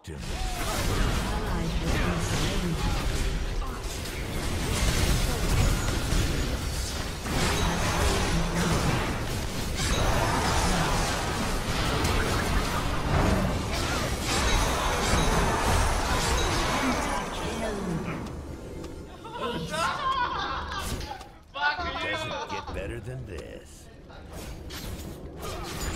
to me. Allies will be slain. Doesn't get better than this.